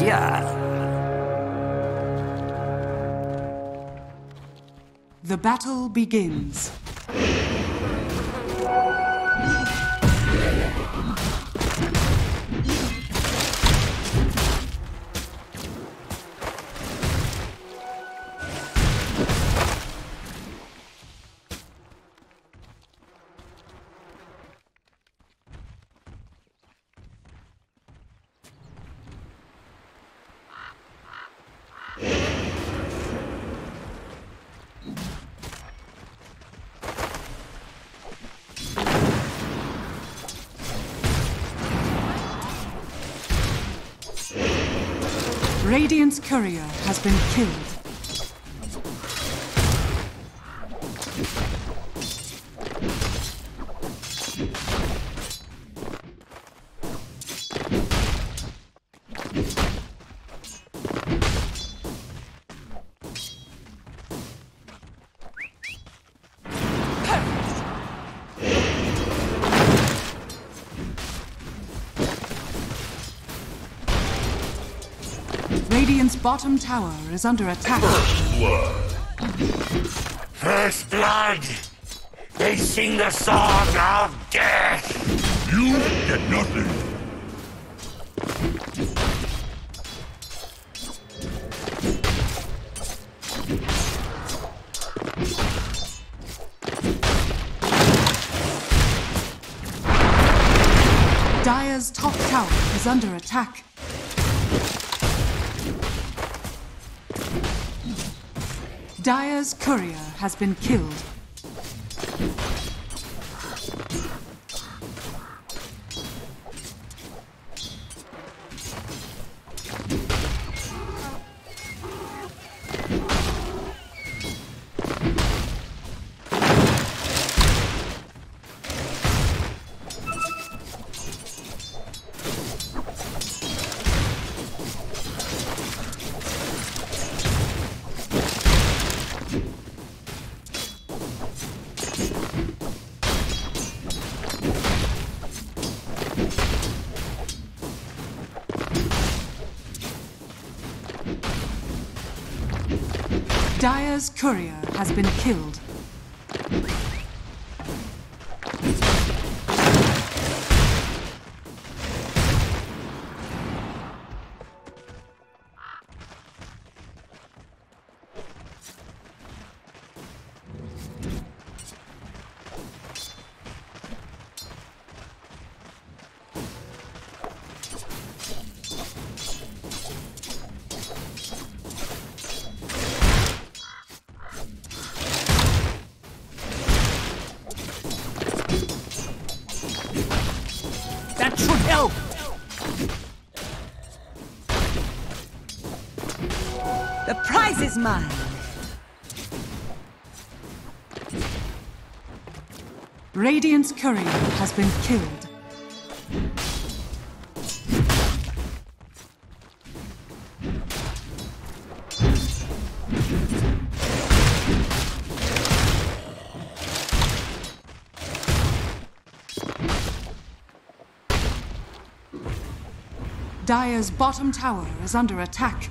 Yeah. The battle begins. Radiant's courier has been killed. Radiant's bottom tower is under attack. First blood. First blood! They sing the song of death! You get nothing. Dire's top tower is under attack. Dire's courier has been killed. Dire's courier has been killed. That should help! The prize is mine! Radiant's courier has been killed. Dire's bottom tower is under attack.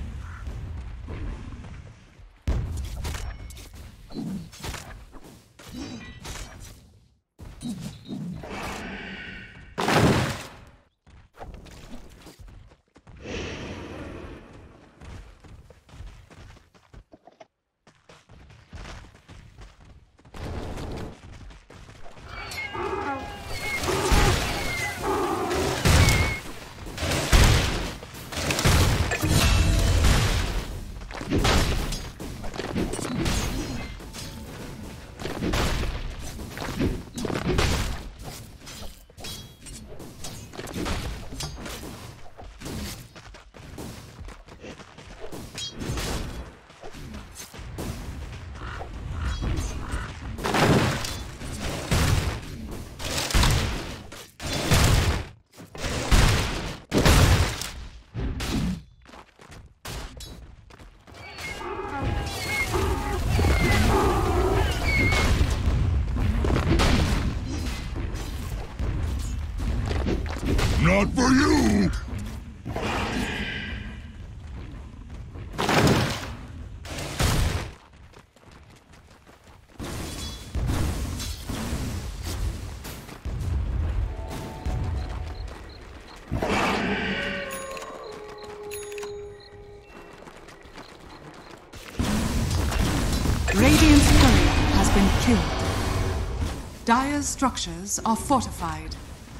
Not for you! Radiant's courier has been killed. Dire's structures are fortified.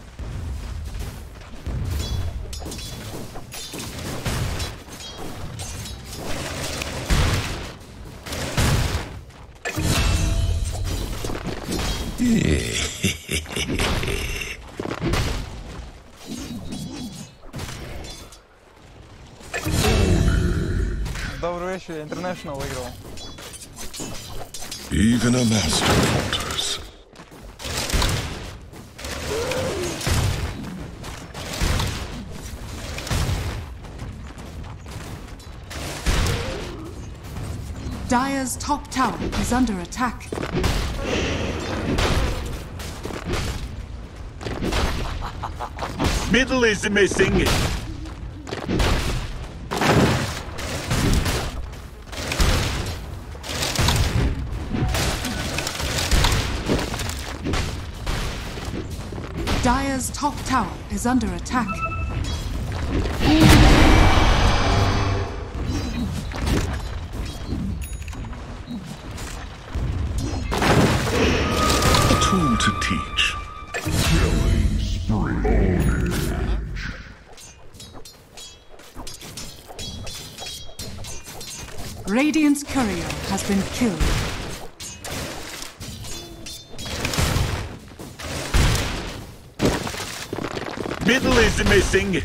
Добрый вечер, International выиграл. Even a master falters. Dire's top tower is under attack. Middle is missing. Dire's top tower is under attack. A tool to teach. Killing spree. Radiant's courier has been killed. Middle is missing.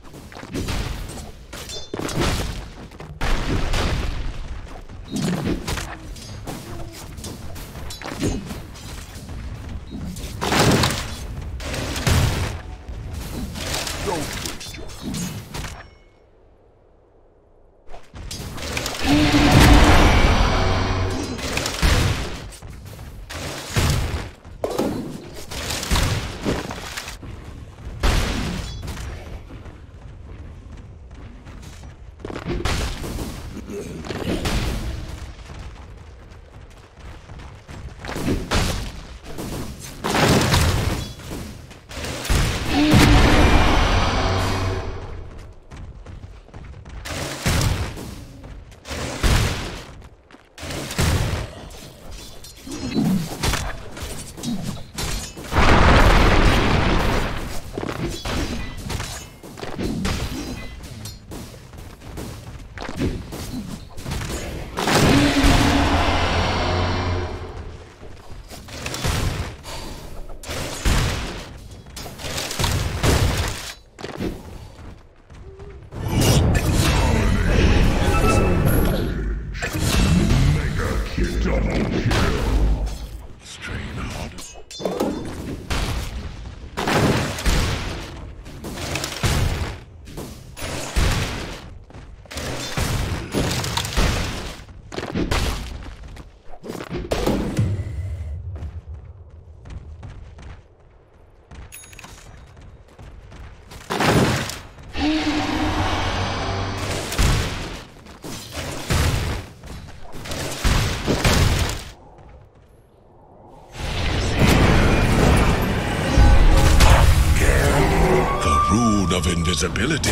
Of invisibility.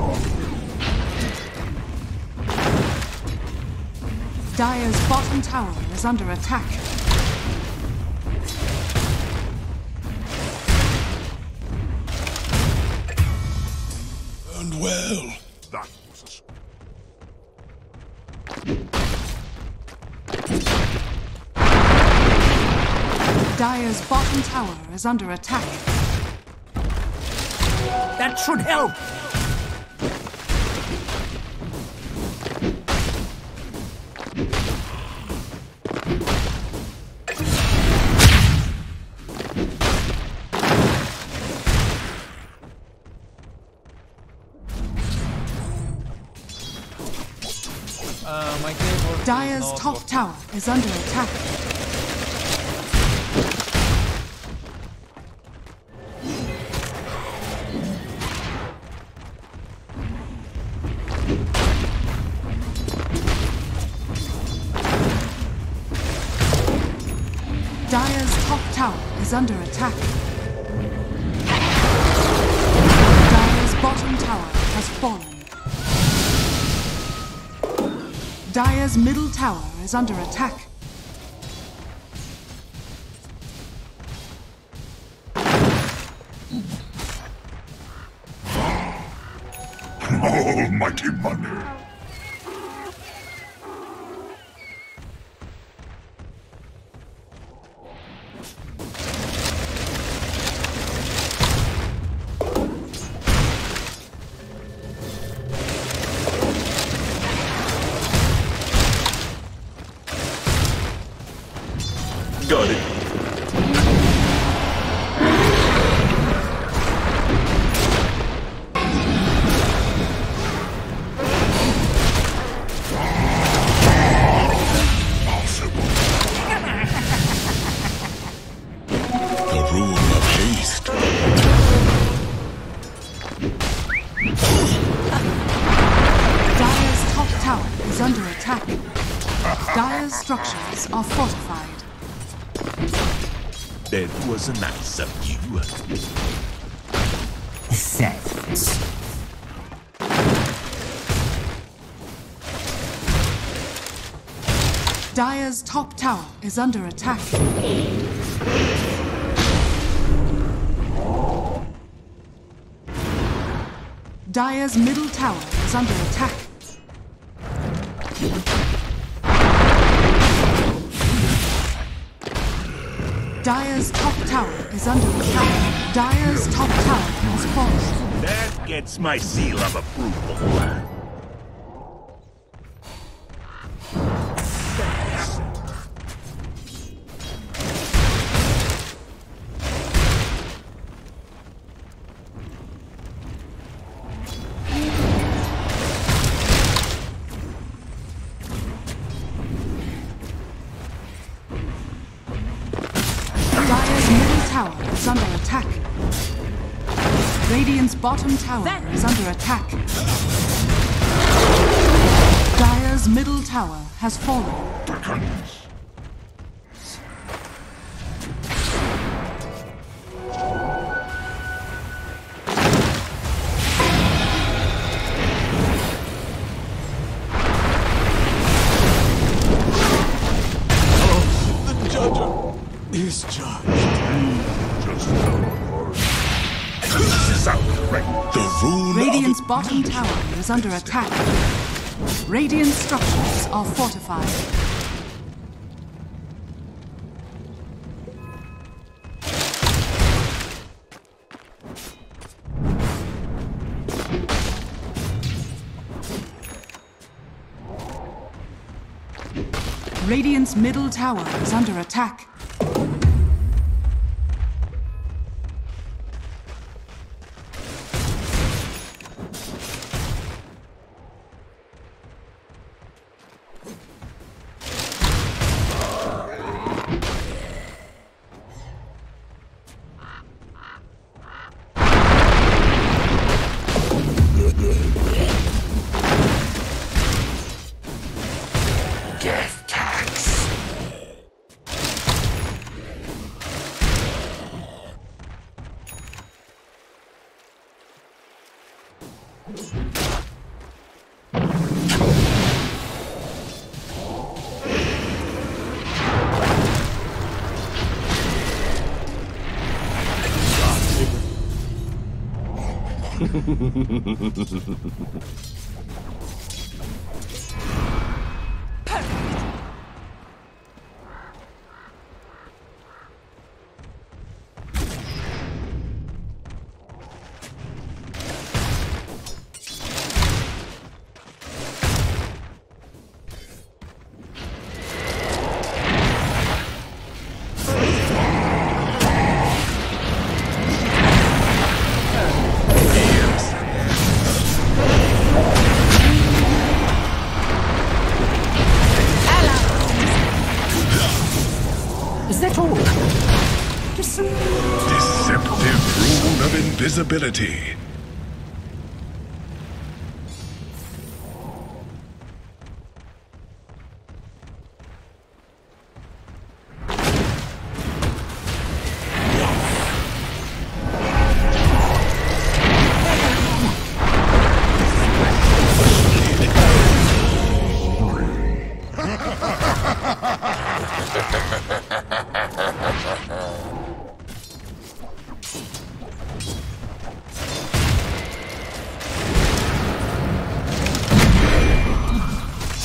Dire's bottom tower is under attack. And well. That was Dire's bottom tower is under attack. That should help. My keyboard Dire's is not top working. tower is under attack. Dire's top tower is under attack. Dire's bottom tower has fallen. Dire's middle tower is under attack. almighty money. Got it. The rune of haste. Dire's top tower is under attack. Dire's structures are fortified. That was nice of you. Dire's top tower is under attack. Dire's middle tower is under attack. Dire's top tower is under attack. Dire's top tower has fallen. That gets my seal of approval. Dire's middle tower is under attack. Radiant's bottom tower is under attack. Dire's middle tower has fallen. The judge is judged. This is outright. The rune Radiant's of bottom tower is under attack. Radiant structures are fortified. Radiant's middle tower is under attack. Death tax. Is that all? deceptive rune of invisibility.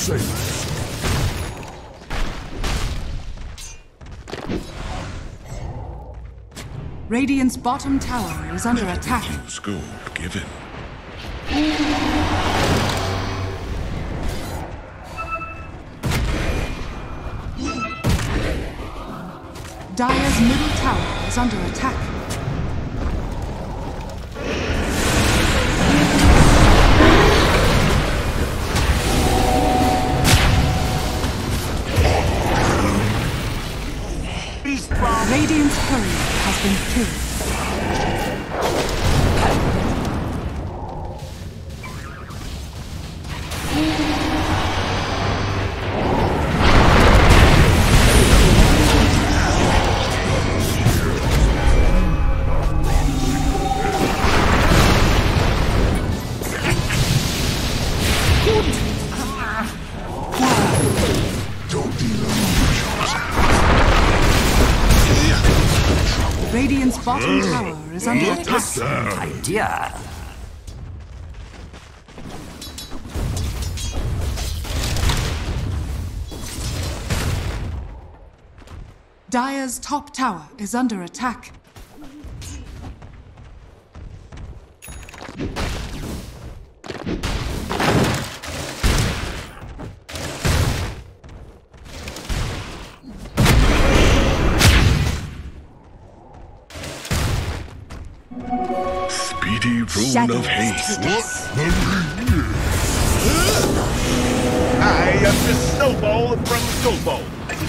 Safe. Radiant's bottom tower is under attack. School given. Dire's middle tower is under attack. Radiant's courier has been killed. Radiant's bottom tower is under attack. Idea. Dire's top tower is under attack. Speedy rune of haste. I am the snowball from Snowball.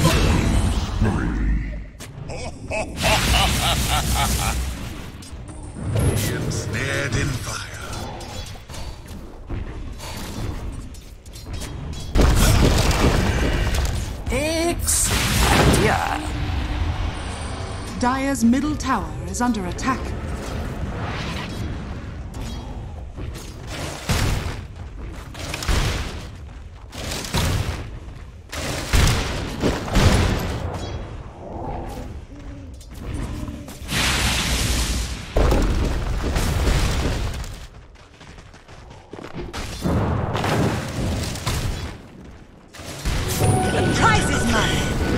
Ensnared in fire. Idea. Dire's middle tower is under attack. Prize is mine.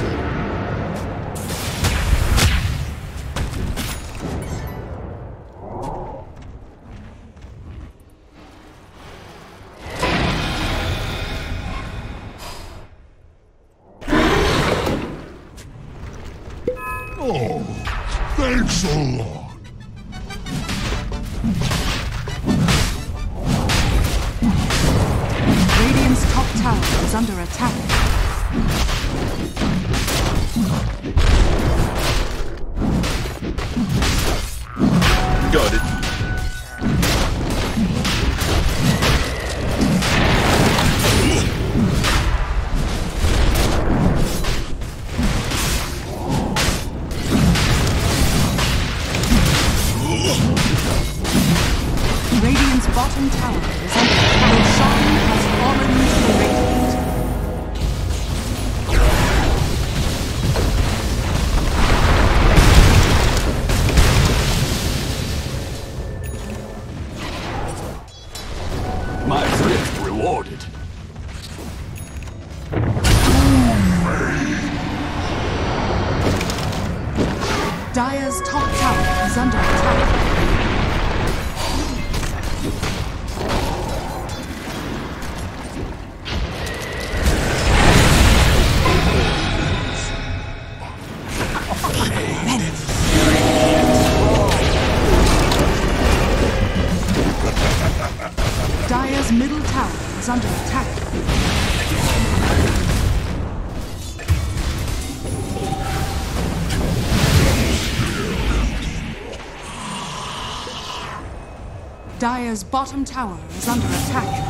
Oh, thanks a lot. Radiant's top tower is under attack. Got it. Radiant's bottom tower is under attack. Roshan has fallen to Radiant. My thrift rewarded. Dire's top tower is under attack. Dire's middle tower is under attack. Dire's bottom tower is under attack.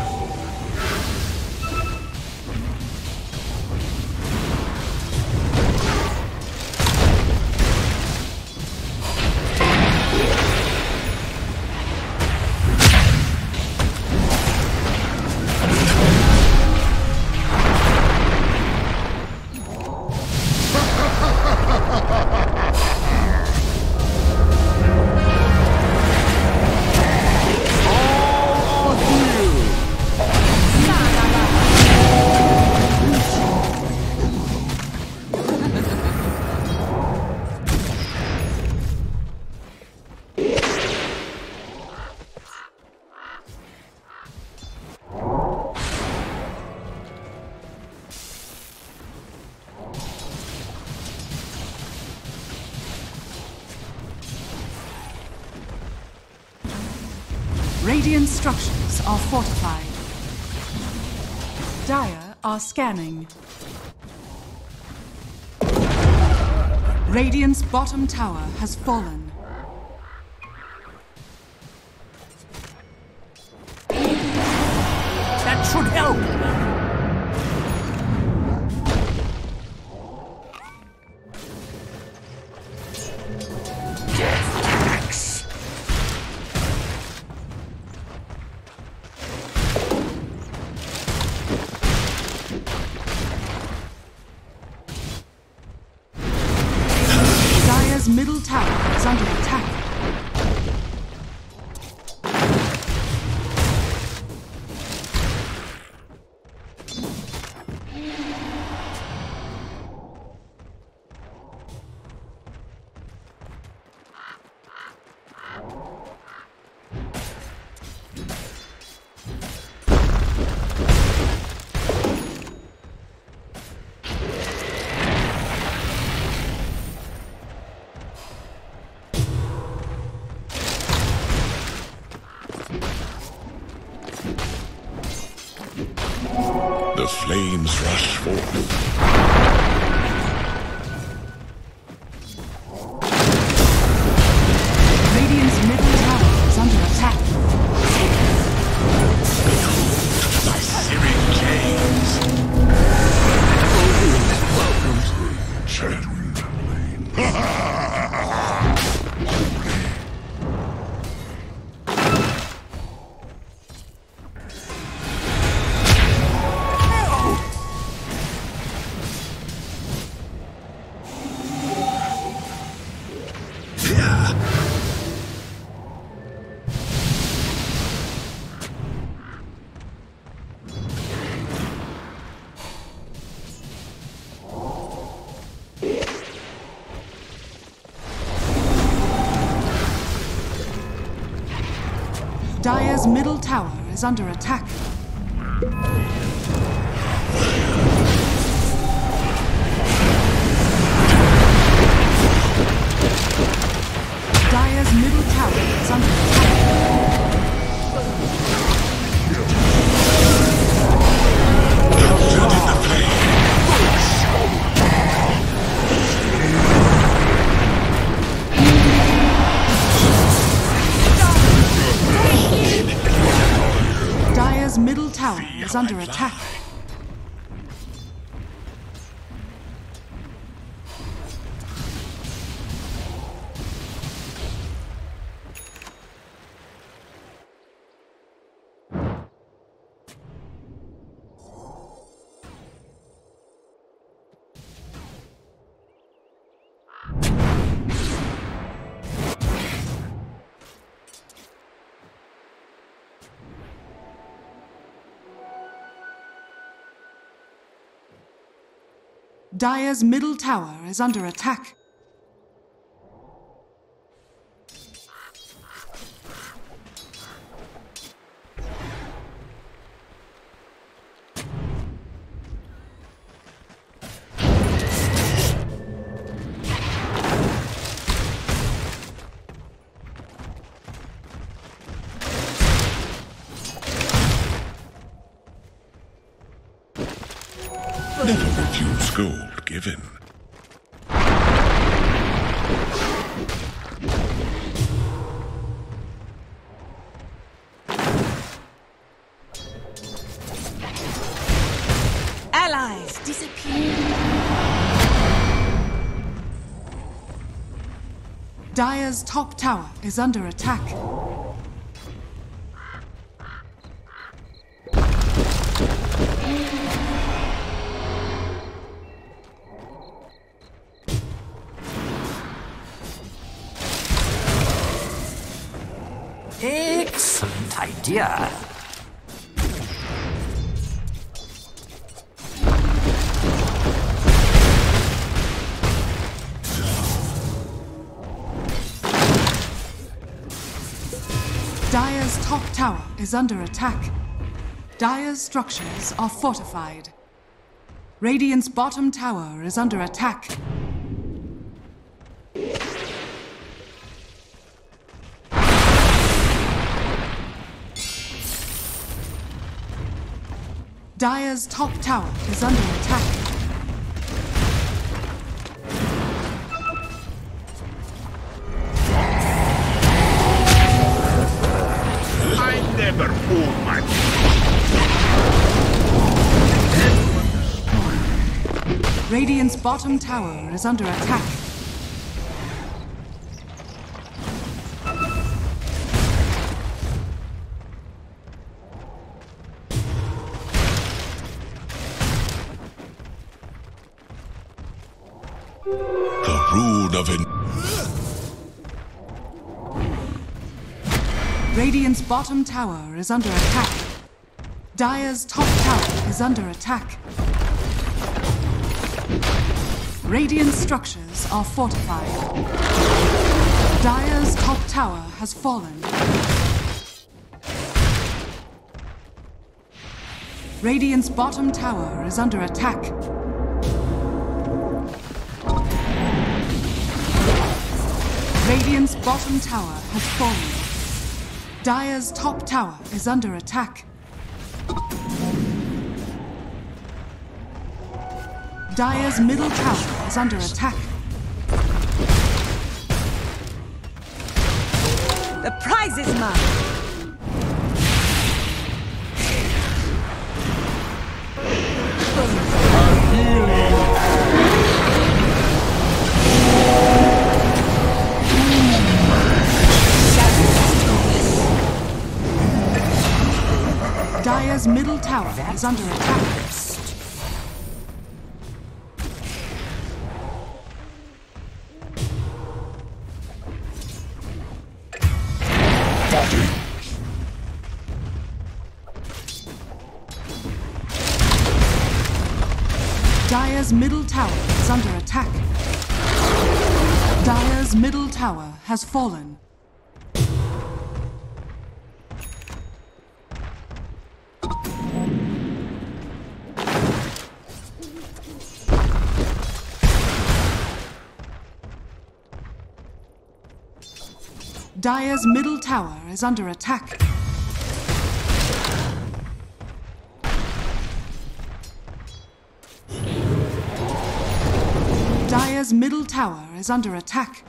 Radiant structures are fortified. Dire are scanning. Radiant's bottom tower has fallen. That should help. Dire's middle tower is under attack. The flames rush forth. Radiant's middle tower is under attack. My Syrian gaze. Shattering the Dire's middle tower is under attack. Dire's middle tower is under Dire's middle tower is under attack. Dire's middle tower is under attack. never refuse gold given. Allies disappear. Dire's top tower is under attack. Excellent idea. Dire's top tower is under attack. Dire's structures are fortified. Radiant's bottom tower is under attack. Dire's top tower is under attack. I never fool my Radiant's bottom tower is under attack. The rune of Radiant's bottom tower is under attack. Dire's top tower is under attack. Radiant structures are fortified. Dire's top tower has fallen. Radiant's bottom tower is under attack. Radiant's bottom tower has fallen. Dire's top tower is under attack. Dire's middle tower is under attack. The prize is mine! Dire's middle tower is under attack. Dire's middle tower is under attack. Dire's middle tower has fallen. Dire's middle tower is under attack. Dire's middle tower is under attack.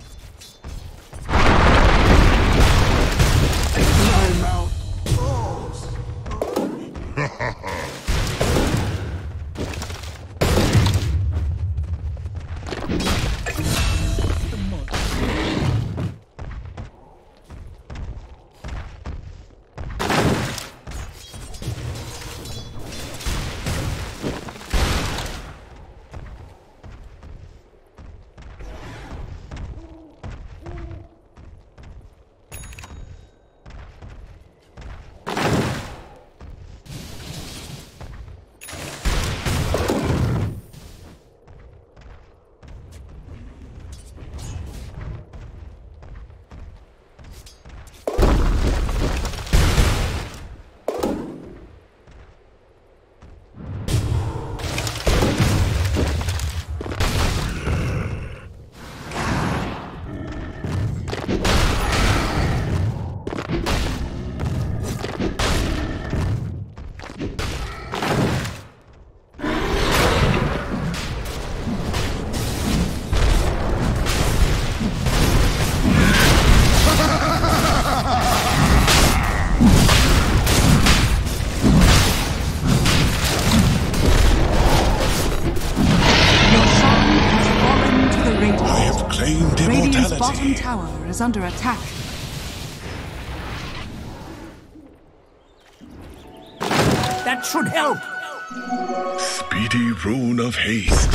Radiant's bottom tower is under attack. That should help. Speedy rune of haste.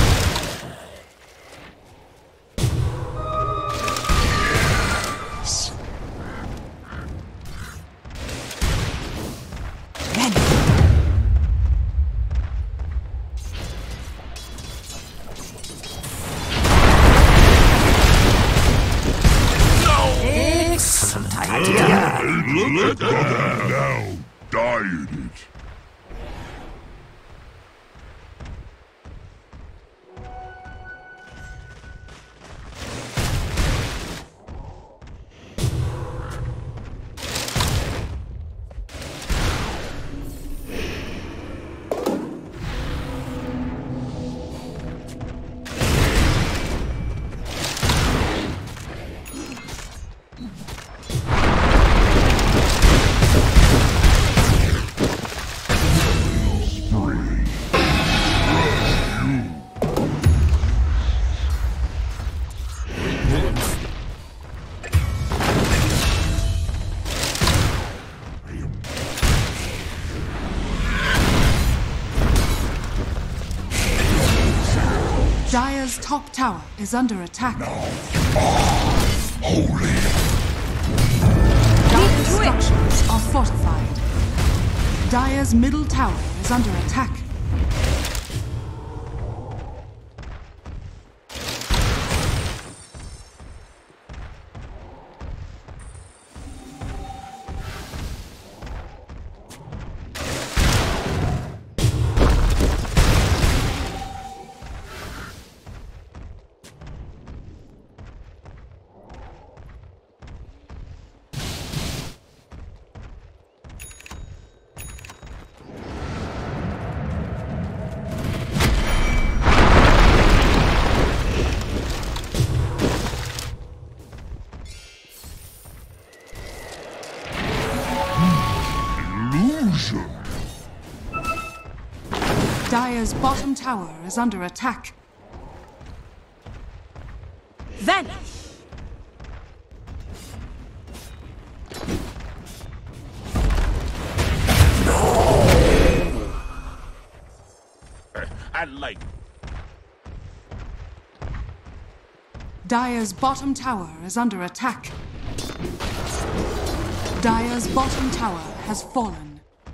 Let go now. Die in it. Dire's top tower is under attack. Holy. Dire's structures are fortified. Dire's middle tower is under attack. Dire's bottom tower is under attack. Vanish! I like. Dire's bottom tower is under attack. Dire's bottom tower has fallen.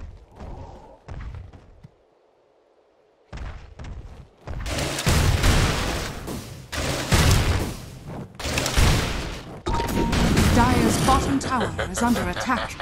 Dire's bottom tower is under attack.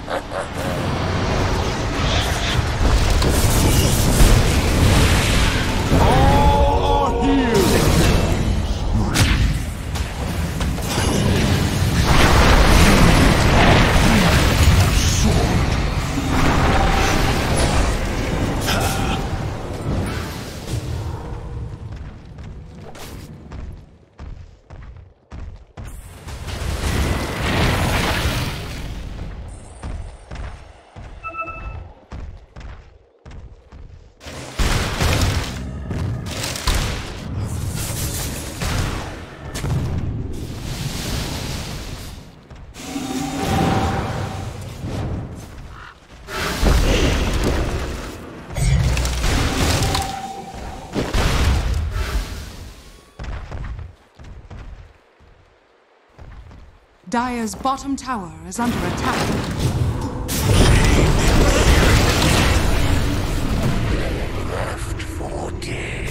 Dire's bottom tower is under attack. Left for dead.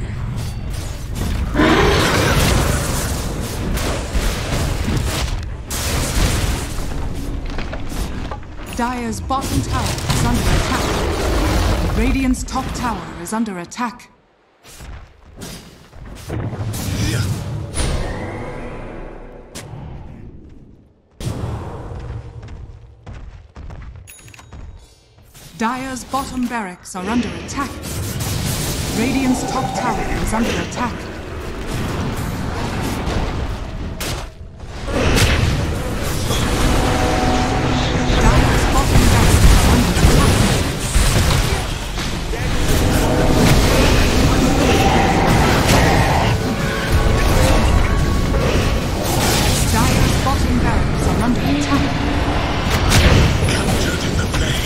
Dire's bottom tower is under attack. Radiant's top tower is under attack. Dire's bottom barracks are under attack. Radiant's top tower is under attack. Dire's bottom barracks are under attack. Dire's bottom barracks are under attack. Captured in the flame.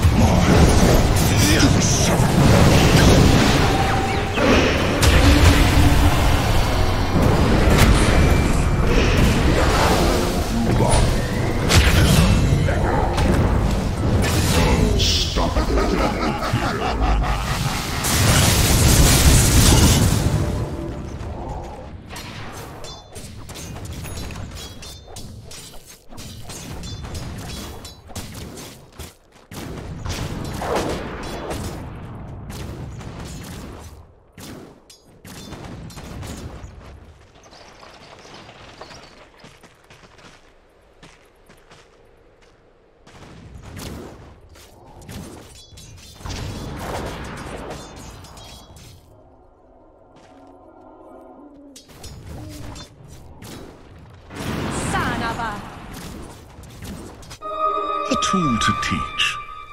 A tool to teach.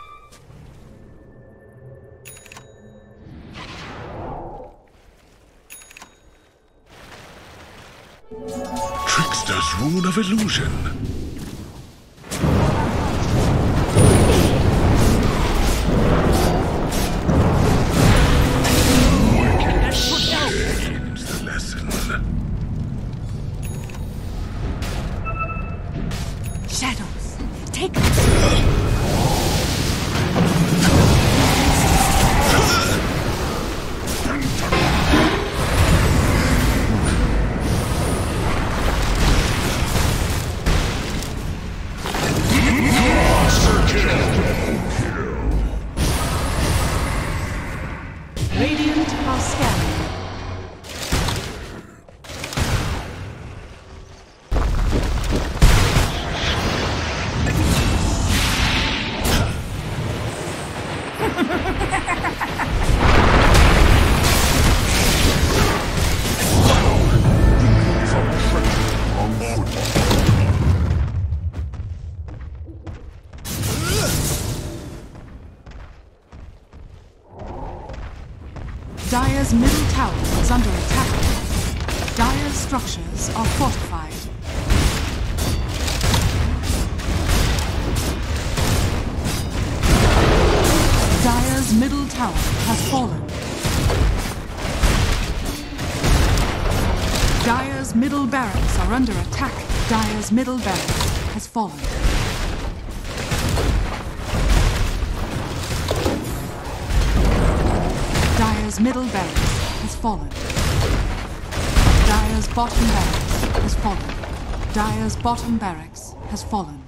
Trickster's rune of illusion. Wicked schemes. Dire's middle tower is under attack. Dire's structures are fortified. Dire's middle tower has fallen. Dire's middle barracks are under attack. Dire's middle barracks has fallen. Dire's middle barracks has fallen. Dire's bottom barracks has fallen. Dire's bottom barracks has fallen.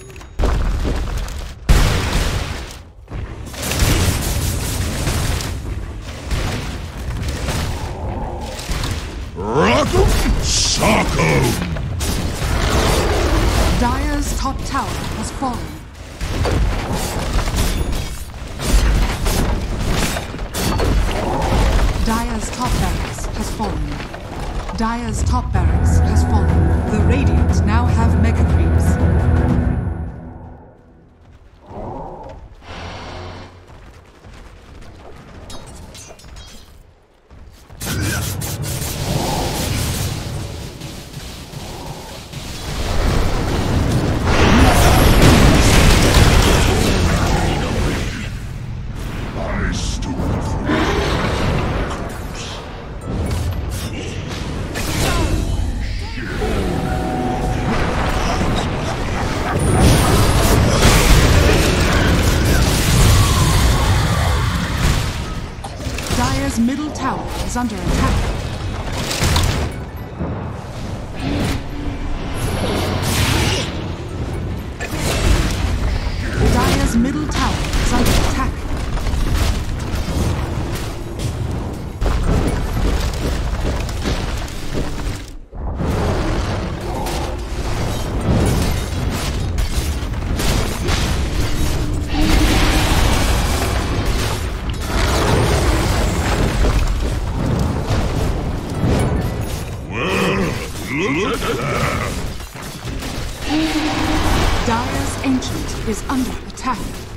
Rock'em Sock'em! Dire's top tower has fallen. Dire's top barracks has fallen. Dire's top barracks has fallen. The Radiant now have mega creeps. Dire's middle tower is under attack. Dire's middle tower is under attack. Look at that! Dire's Ancient is under attack.